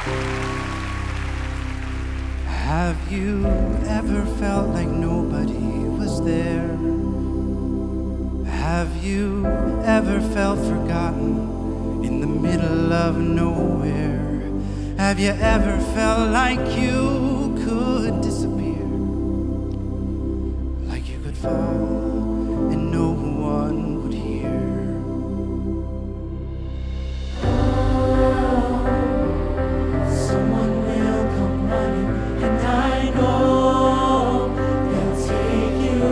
Have you ever felt like nobody was there? Have you ever felt forgotten in the middle of nowhere? Have you ever felt like you could disappear? Like you could fall and no one would hear? Someone will come running, and I know they'll take you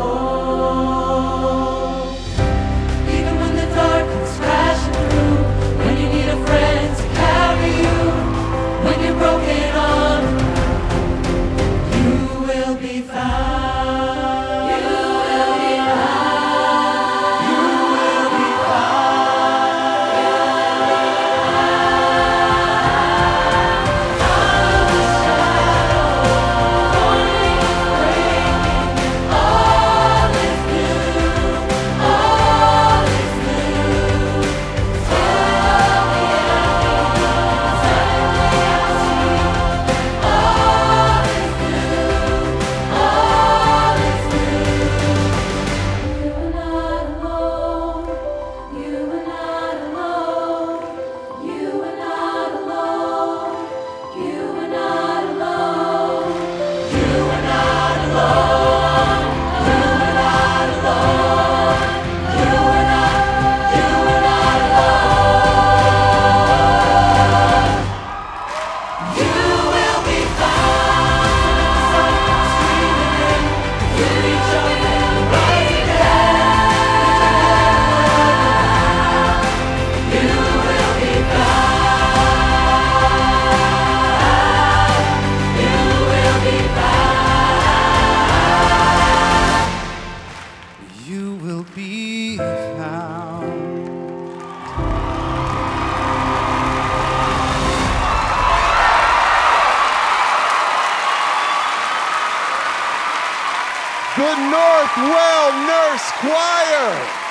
home. Even when the dark comes crashing through, when you need a friend to carry you, when you're broken on, you will be found. You will be found. You will be The Northwell Nurse Choir.